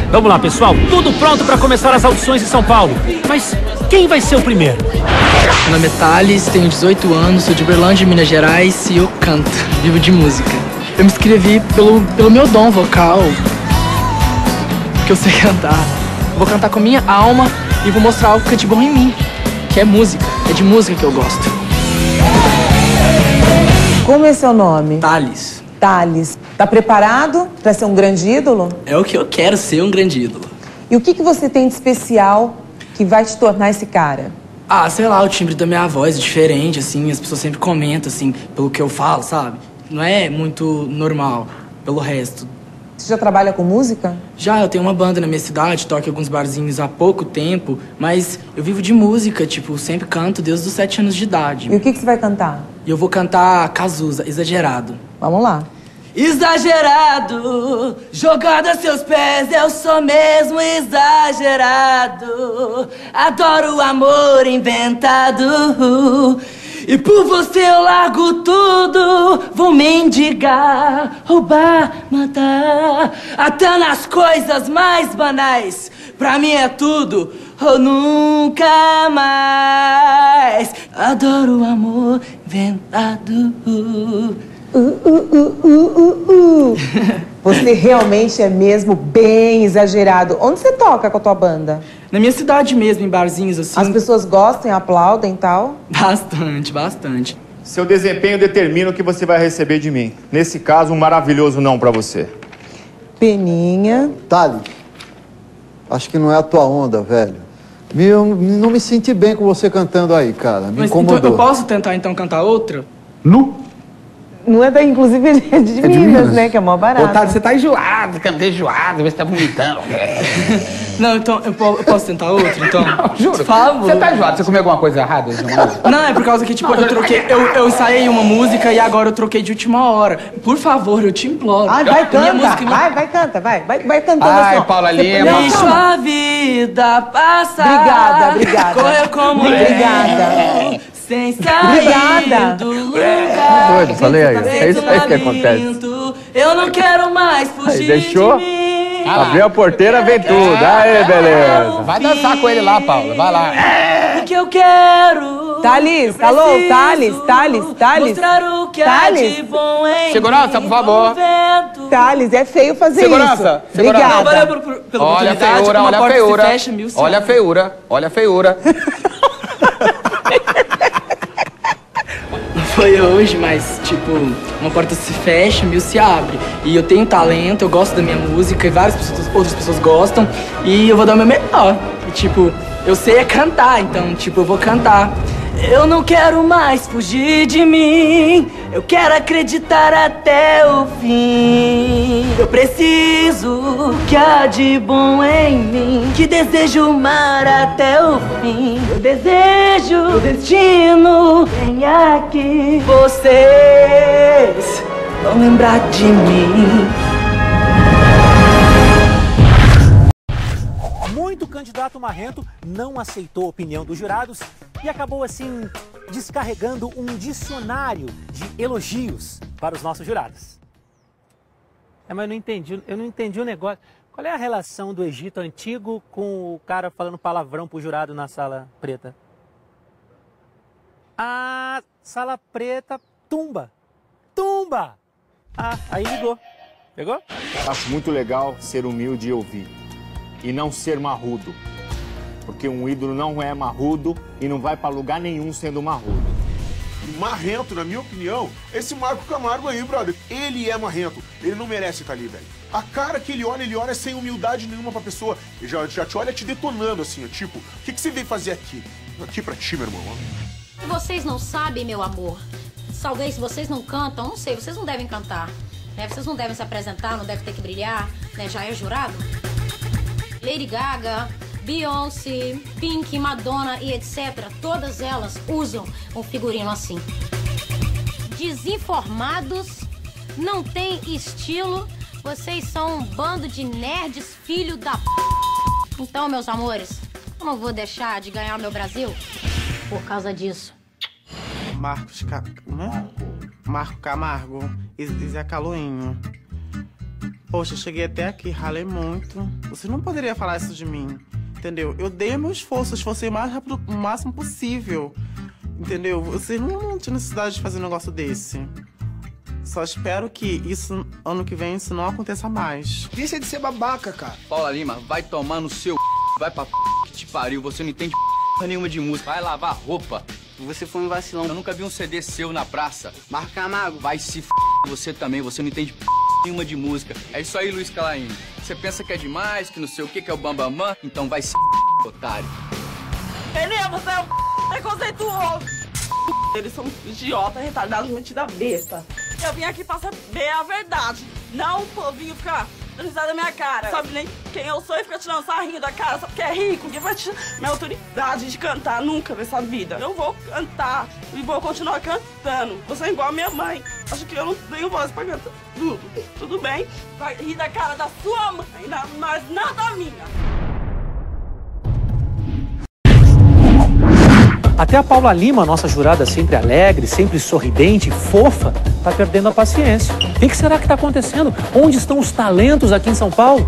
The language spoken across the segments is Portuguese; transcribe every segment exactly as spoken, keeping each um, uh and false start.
Vamos lá, pessoal. Tudo pronto para começar as audições em São Paulo. Mas quem vai ser o primeiro? Meu nome é Thales, tenho dezoito anos, sou de Uberlândia, Minas Gerais e eu canto, vivo de música. Eu me inscrevi pelo, pelo meu dom vocal, que eu sei cantar. Vou cantar com a minha alma e vou mostrar algo que é de bom em mim, que é música. É de música que eu gosto. Como é seu nome? Thales. Thales. Tá preparado para ser um grande ídolo? É o que eu quero ser, um grande ídolo. E o que, que você tem de especial que vai te tornar esse cara? Ah, sei lá, o timbre da minha voz é diferente, assim, as pessoas sempre comentam, assim, pelo que eu falo, sabe? Não é muito normal, pelo resto. Você já trabalha com música? Já, eu tenho uma banda na minha cidade, toco em alguns barzinhos há pouco tempo, mas eu vivo de música, tipo, sempre canto desde os sete anos de idade. E o que, que você vai cantar? E eu vou cantar Cazuza, Exagerado. Vamos lá. Exagerado, jogado a seus pés, eu sou mesmo exagerado. Adoro o amor inventado. E por você eu largo tudo. Vou mendigar, roubar, matar, até nas coisas mais banais. Pra mim é tudo ou nunca mais. Adoro o amor inventado. Uh, uh, uh, uh, uh, uh. Você realmente é mesmo bem exagerado. Onde você toca com a tua banda? Na minha cidade mesmo, em barzinhos assim. As pessoas gostam, aplaudem e tal? Bastante, bastante. Seu desempenho determina o que você vai receber de mim. Nesse caso, um maravilhoso não pra você. Peninha. Thales, acho que não é a tua onda, velho. Eu não me senti bem com você cantando aí, cara. Me Mas incomodou. então eu posso tentar então cantar outra? Nu? Não é da, inclusive, é de, É de Minas, Minas, né? Que é mó barato. Ô, Thales, você tá enjoado, cantei enjoado, você tá vomitando. Não, então eu, po- eu posso tentar outra, então? Não, juro. Por favor. Você tá enjoado? Você comeu alguma coisa errada hoje? Não, Não, é por causa que, tipo, eu troquei... Eu, eu ensaiei uma música e agora eu troquei de última hora. Por favor, eu te imploro. Ai, vai, Minha canta. música- Vai, vai, canta, vai. Vai, vai cantando Ai, assim, ó. Paula Você- Lima. Não, Deixa calma. a vida passar. Obrigada, obrigada. Correu como Obrigada. sem sair Obrigada. do lugar. doido, falei aí. É isso aí que acontece. Eu não quero mais fugir Aí, deixou? de mim. Abriu a porteira, vem tudo. Aê, beleza. Vai dançar com ele lá, Paula. Vai lá. O que eu quero. Thales, eu alô, preciso Thales, Thales, Thales. Mostrar o que Thales. há de bom em Segurança, mim por favor. no vento. Thales, é feio fazer Segurança, isso. segurança. Não, valeu Obrigada. por, por, pela Olha a oportunidade. feiura, Uma olha a porta se feiura. fecha, mil se Olha a abre. feiura, olha a feiura. Foi hoje, mas, tipo, uma porta se fecha, mil se abre. E eu tenho talento, eu gosto da minha música, e várias pessoas, outras pessoas gostam, e eu vou dar o meu melhor. E, tipo, eu sei é cantar, então, tipo, eu vou cantar. Eu não quero mais fugir de mim, eu quero acreditar até o fim. Eu preciso que há de bom em mim, que desejo o mar até o fim. Eu desejo o destino venha aqui. Vocês vão lembrar de mim. Muito candidato marrento não aceitou a opinião dos jurados e acabou assim descarregando um dicionário de elogios para os nossos jurados. É, mas eu não entendi, eu não entendi o negócio. Qual é a relação do Egito antigo com o cara falando palavrão pro jurado na sala preta? Ah, sala preta, tumba, tumba. Ah, aí ligou. Pegou? Acho muito legal ser humilde e ouvir. E não ser marrudo. Porque um ídolo não é marrudo e não vai pra lugar nenhum sendo marrudo. Marrento, na minha opinião, esse Marco Camargo aí, brother, ele é marrento. Ele não merece estar ali, velho. A cara que ele olha, ele olha sem humildade nenhuma pra pessoa. Ele já, já te olha te detonando, assim, ó, tipo, o que, que você veio fazer aqui? Aqui pra ti, meu irmão, ó. Vocês não sabem, meu amor. Talvez se vocês não cantam, não sei, vocês não devem cantar. Né? Vocês não devem se apresentar, não devem ter que brilhar, né? Já é jurado. Lady Gaga, Beyoncé, Pink, Madonna e etcétera. Todas elas usam um figurino assim. Desinformados, não tem estilo, vocês são um bando de nerds, filho da p... Então, meus amores, eu não vou deixar de ganhar o meu Brasil por causa disso. Marcos Ca... Né? Marco Camargo e e Zé Caloinho. Poxa, eu cheguei até aqui, ralei muito. Você não poderia falar isso de mim, entendeu? Eu dei o meu esforço, esforcei o mais rápido, o máximo possível, entendeu? Você não, não tinha necessidade de fazer um negócio desse. Só espero que isso, ano que vem, isso não aconteça mais. Deixa de ser babaca, cara. Paula Lima, vai tomar no seu vai pra que te pariu, você não entende nenhuma de música. Vai lavar roupa. Você foi um vacilão. Eu nunca vi um C D seu na praça. Marco Camargo. Vai se f... você também, você não entende nenhuma de música. É isso aí, Luiz Calaim. Você pensa que é demais, que não sei o que, que é o bambamã? Então vai se f... otário. Elia, você é um preconceituoso. Eles são idiotas, retardados, metida besta. Eu vim aqui pra saber a verdade. Não o povinho ficar dando risada da minha cara. Sabe nem quem eu sou e fica tirando sarrinho da cara só porque é rico. Ninguém vai tirar minha autoridade de cantar nunca nessa vida. Eu vou cantar e vou continuar cantando. Você é igual a minha mãe. Acho que eu não tenho voz pra cantar tudo. Tudo bem? Vai rir da cara da sua mãe, mas não da minha. Até a Paula Lima, nossa jurada sempre alegre, sempre sorridente, fofa, tá perdendo a paciência. O que será que tá acontecendo? Onde estão os talentos aqui em São Paulo?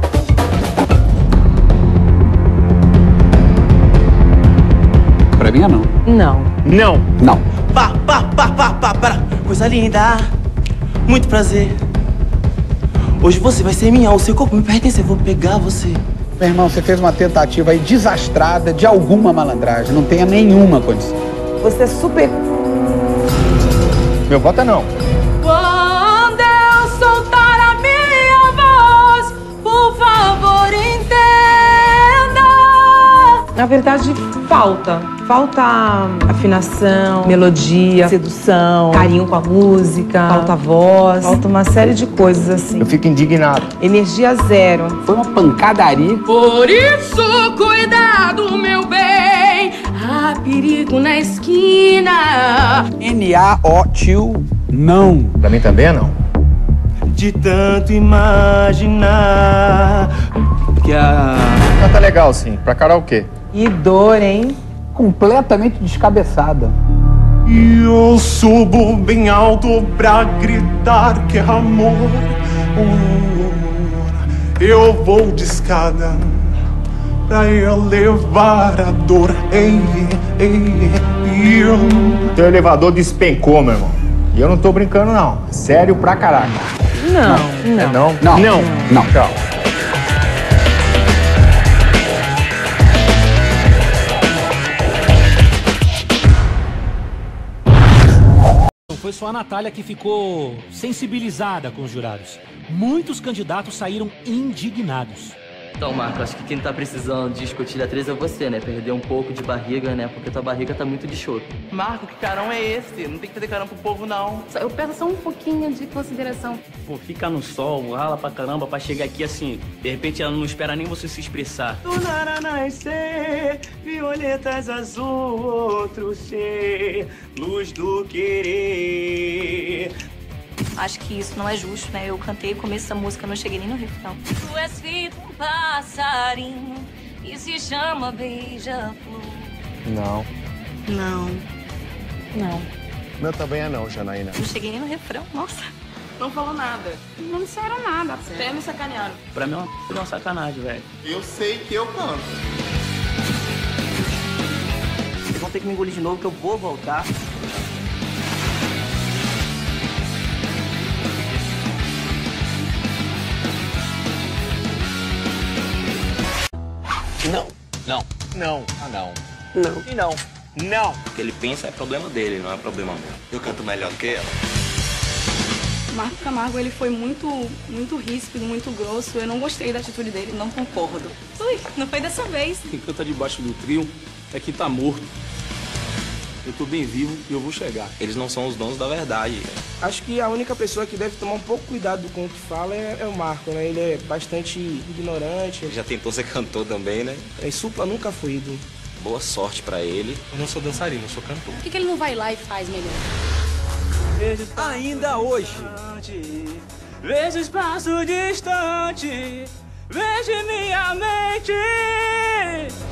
Pra mim é não. Não. Não. Não. Pá, pá, pá, pá, pá, pá. Coisa linda. Muito prazer. Hoje você vai ser minha, o seu corpo me pertence, eu vou pegar você. Meu irmão, você fez uma tentativa aí desastrada de alguma malandragem. Não tenha nenhuma condição. Você é super... Meu voto é não. Quando eu soltar a minha voz, por favor, entenda. Na verdade, falta. Falta afinação, melodia, sedução, carinho com a música, falta voz, falta uma série de coisas assim. Eu fico indignado. Energia zero. Foi uma pancadaria. Por isso, cuidado, meu bem. Há perigo na esquina. N A O tio não. Pra mim também é não. De tanto imaginar que a... Canta legal, sim. Pra karaokê. E dor, hein? Completamente descabeçada. E eu subo bem alto pra gritar que é amor. Oh, eu vou de escada pra elevar a dor. Ei, ei, ei, eu... Teu elevador despencou, meu irmão. E eu não tô brincando, não. Sério pra caraca. Não, não. É não? Não. Não. Não. Tchau. Foi só a Natália que ficou sensibilizada com os jurados. Muitos candidatos saíram indignados. Então, Marco, acho que quem tá precisando de escotilha três é você, né? Perder um pouco de barriga, né? Porque tua barriga tá muito de chope. Marco, que carão é esse? Não tem que fazer carão pro povo, não. Eu peço só um pouquinho de consideração. Pô, fica no sol, rala pra caramba pra chegar aqui assim. De repente ela não espera nem você se expressar. Do nada nascer, violetas azul, outro ser, luz do querer. Acho que isso não é justo, né? Eu cantei o começo da música, não cheguei nem no refrão. Tu és filho de um passarinho que se chama beija-flor. Não. Não. Não. Meu também é não, Janaína. Não cheguei nem no refrão, nossa. Não falou nada. Não disseram nada. Até me sacanearam. Pra mim é uma, é uma sacanagem, velho. Eu sei que eu canto. Vocês vão ter que me engolir de novo que eu vou voltar. Não. Não. Não. Ah, não. Não. E não. Não. O que ele pensa é problema dele, não é problema meu. Eu canto melhor que ela. Marco Camargo, ele foi muito, muito ríspido, muito grosso. Eu não gostei da atitude dele, não concordo. Ui, não foi dessa vez. Quem canta debaixo do trio é quem tá morto. Eu tô bem vivo e eu vou chegar. Eles não são os donos da verdade. Acho que a única pessoa que deve tomar um pouco cuidado com o que fala é, é o Marco, né? Ele é bastante ignorante. Ele já tentou ser cantor também, né? É, supla nunca foi ídolo. Boa sorte pra ele. Eu não sou dançarino, eu sou cantor. Por que, que ele não vai lá e faz melhor? Ainda hoje. Vejo espaço distante, vejo minha mente.